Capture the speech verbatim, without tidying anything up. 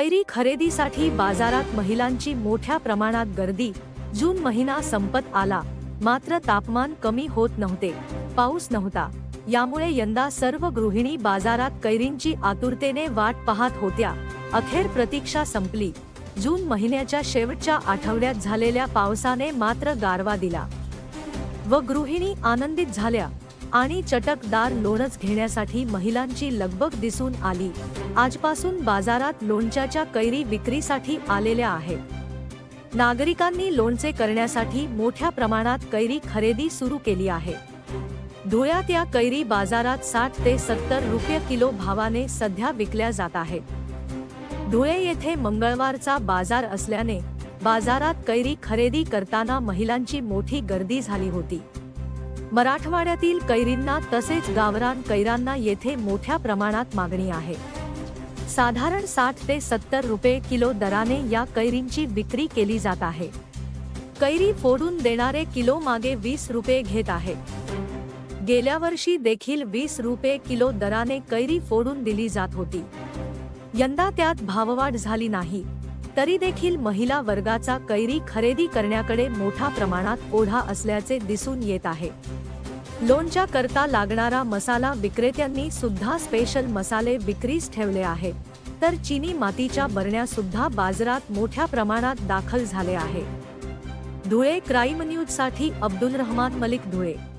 कैरी खरेदीसाठी बाजारात महिलांची मोठ्या प्रमाणात गर्दी। जून महिना संपत आला, मात्र तापमान कमी होत नव्हते, पाऊस नव्हता। यामुळे यंदा सर्व गृहिणी बाजारात कैरींची आतुरतेने वाट पाहत होत्या। अखेर प्रतीक्षा संपली। जून महिन्याच्या शेवटच्या आठवड्यात झालेल्या पावसाने मात्र गारवा दिला व गृहिणी आनंदित झाल्या आणि चटकदार लोणचं घेण्यासाठी महिलांची लगबग दिसून आली। आजपासून बाजारात लोणच्याच्या कैरी विक्रीसाठी आलेल्या आहेत। नागरिकांनी लोणचे करण्यासाठी मोठ्या प्रमाणात कैरी खरेदी सुरू केली आहे। धुळ्यात या कैरी बाजारात साठ ते सत्तर रुपये किलो भावाने सध्या विकल्या जात आहेत। धुळे येथे मंगळवारचा बाजार असल्याने बाजारात कैरी खरेदी करताना महिलांची मोठी गर्दी झाली होती। मराठवाड्यातील कैरींना तसेच गावरान कैरांना येथे मोठ्या प्रमाणात मागणी आहे। साधारण साठ ते सत्तर रुपये किलो दराने या कैरींची विक्री केली जात आहे। कैरी फोडून देणारे किलो मागे वीस रुपये घेत आहेत। गेल्या वर्षी देखील वीस रुपये किलो दराने कैरी फोडून दिली जात होती। यंदा त्यात भाववाढ झाली नाही, तरी देखील महिला वर्गाचा कैरी खरेदी करण्याकडे मोठ्या प्रमाणात ओढा असल्याचे दिसून येत आहे। लोणच्या करता लागणारा मसाला विक्रेत्यांनी सुद्धा स्पेशल मसाले विक्रीस ठेवले आहेत, तर चिनी मातीच्या बरण्या सुद्धा बाजारात मोठ्या प्रमाणात दाखल झाले आहे। धुळे क्राईम न्यूज साठी अब्दुल रहमान मलिक, धुळे।